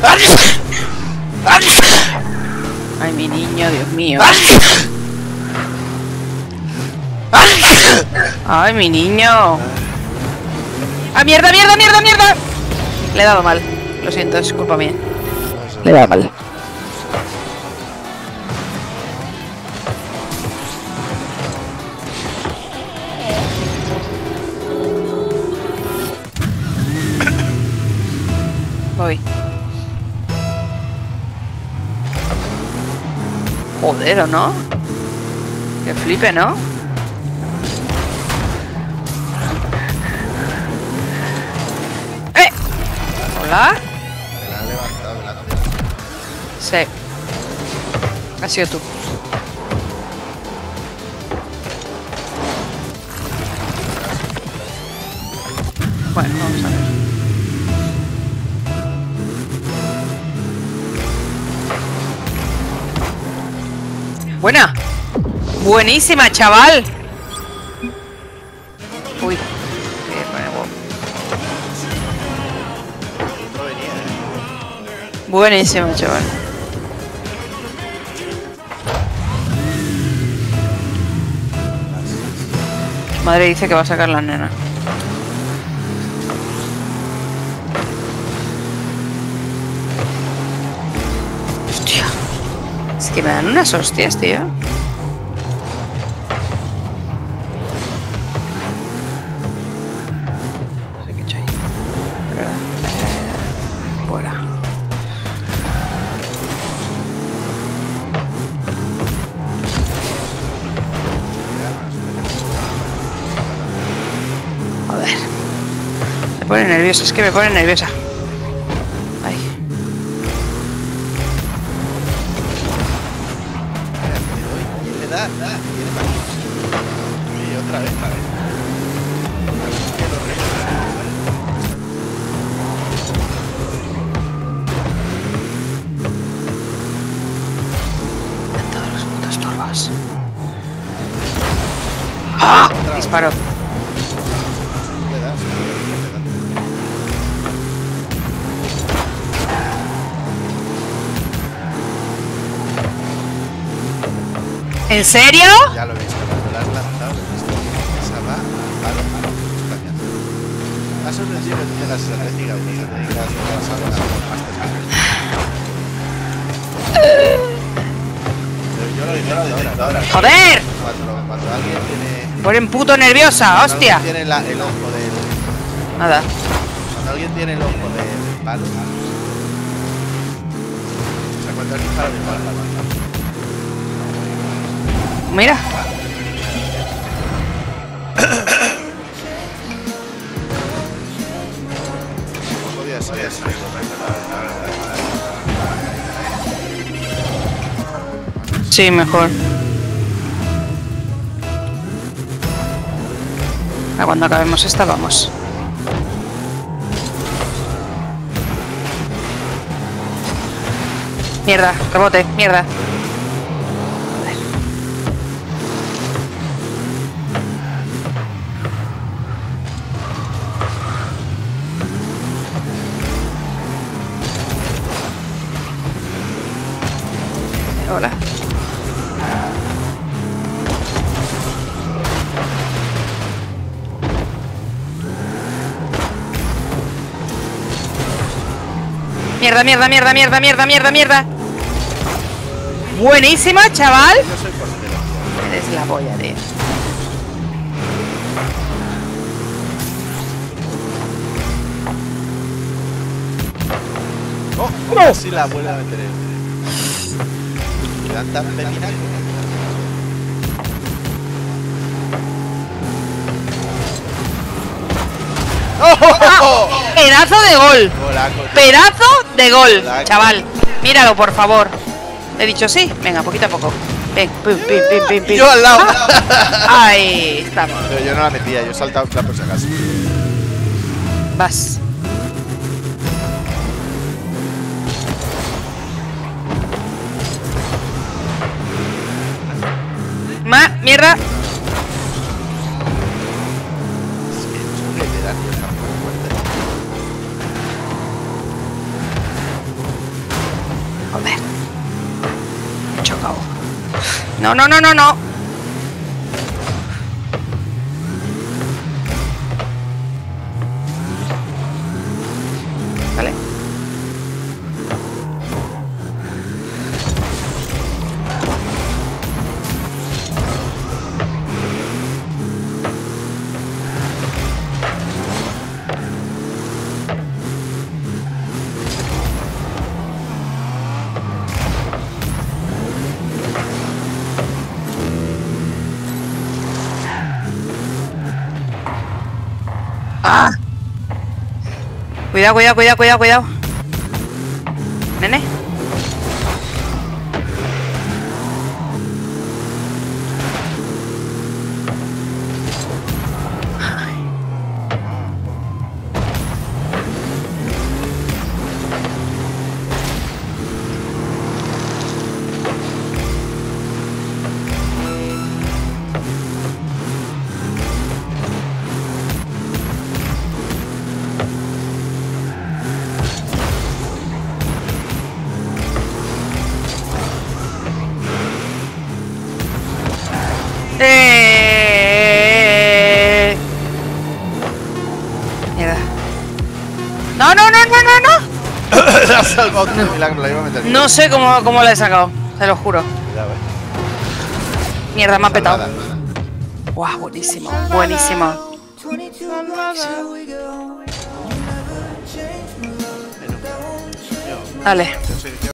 Ay, mi niño, Dios mío. Ay, mi niño. ¡Ah, mierda, mierda, mierda, mierda! Le he dado mal. Lo siento, es culpa mía. Le he dado mal. Voy. Joder, ¿o no? Que flipe, ¿no? ¿Hola? Me la han levantado de la tierra. Sí. Ha sido tú. Bueno, vamos a ver. Buena. Buenísima, chaval. Uy. Buenísimo, chaval. Madre dice que va a sacar la nena. Hostia. Es que me dan unas hostias, tío. No sé qué he hecho ahí. Fuera. Joder. Me pone nerviosa, es que me pone nerviosa. Ay. Le da, tiene más. Y otra vez, En todos los putos turbos. ¡Ah! Disparo. le das. ¿En serio? Ya lo he visto, cuando la has lanzado, lo he visto. Esa va a palo, cañazo. La sorpresión que tiene la estrategia, que te dedicas a la sala, yo lo he ahora. ¡Joder! Cuando alguien tiene... Ponen puto nerviosa, cuando hostia. alguien tiene el ojo del... Nada. Cuando alguien tiene el ojo del palo... O sea, cuando has disparado de palo, la mano. Mira. Podía ser. Sí, mejor. A cuando acabemos esta, vamos. Mierda, rebote, mierda. Hola. Mierda, mierda, mierda, mierda, mierda, mierda, mierda. Buenísima, chaval. Yo soy portero. Eres la polla, tío. ¡Oh! Casi la vuelve a meter. Me dan tan pepinaco. ¡Oh! Pedazo de gol. Golaco. Pedazo de gol, Golaco. chaval. Míralo, por favor. He dicho sí. Venga, poquito a poco. Ven, pim, pim, pim, pim, pim. Yo al lado. Ahí estamos. Pero yo no la metía, yo saltaba por si acaso. Vas. Mierda. Es que me dan fuerte. No, no, no, no, no. Vale. ¡Ah! Cuidado, cuidado, cuidado, cuidado, cuidado. Nene. Mierda. No, no, no, no, no, no. La has salvado de milagro, la iba a meter. No sé cómo la he sacado, te lo juro. Cuidado, Mierda, me ha petado. Salvada. Guau, buenísimo, buenísimo. Vale. Yo soy